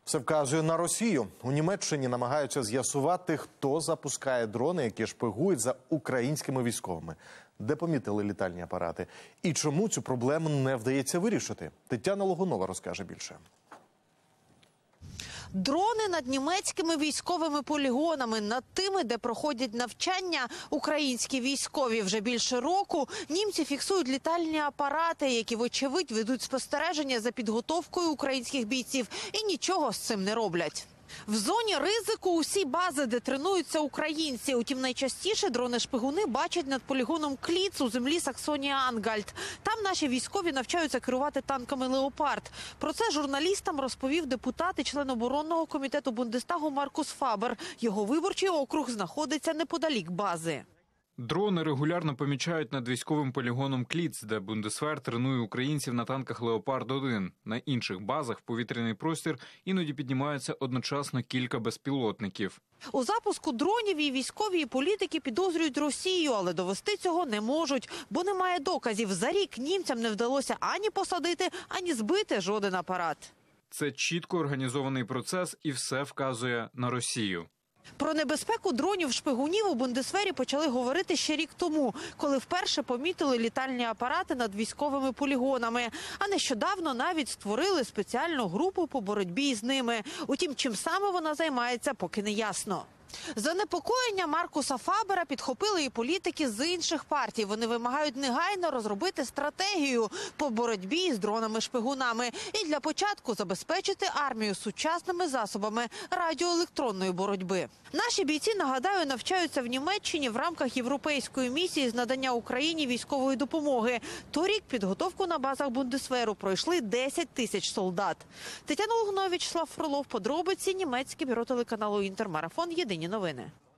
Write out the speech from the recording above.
Все вказує на Росію. У Німеччині намагаються з'ясувати, хто запускає дрони, які шпигують за українськими військовими. Де помітили літальні апарати? І чому цю проблему не вдається вирішити? Тетяна Логунова розкаже більше. Дрони над німецькими військовими полігонами, над тими, де проходять навчання українські військові. Вже більше року німці фіксують літальні апарати, які, вочевидь, ведуть спостереження за підготовкою українських бійців і нічого з цим не роблять. В зоні ризику усі бази, де тренуються українці. Утім, найчастіше дрони-шпигуни бачать над полігоном Кліц у землі Саксонія-Ангальт. Там наші військові навчаються керувати танками «Леопард». Про це журналістам розповів депутат і член оборонного комітету Бундестагу Маркус Фабер. Його виборчий округ знаходиться неподалік бази. Дрони регулярно помічають над військовим полігоном Кліц, де Бундесвер тренує українців на танках «Леопард-1». На інших базах в повітряний простір іноді піднімаються одночасно кілька безпілотників. У запуску дронів і військові, і політики підозрюють Росію, але довести цього не можуть, бо немає доказів. За рік німцям не вдалося ані посадити, ані збити жоден апарат. Це чітко організований процес і все вказує на Росію. Про небезпеку дронів-шпигунів у Бундесвері почали говорити ще рік тому, коли вперше помітили літальні апарати над військовими полігонами. А нещодавно навіть створили спеціальну групу по боротьбі з ними. Утім, чим саме вона займається, поки не ясно. Занепокоєння Маркуса Фабера підхопили і політики з інших партій. Вони вимагають негайно розробити стратегію по боротьбі з дронами-шпигунами і для початку забезпечити армію сучасними засобами радіоелектронної боротьби. Наші бійці, нагадаю, навчаються в Німеччині в рамках європейської місії з надання Україні військової допомоги. Торік підготовку на базах Бундесверу пройшли 10 тисяч солдат. Тетяна Логунова, Вячеслав Фролов, подробиці, німецьке бюро телеканалу «Інтермарафон». Єдині новини.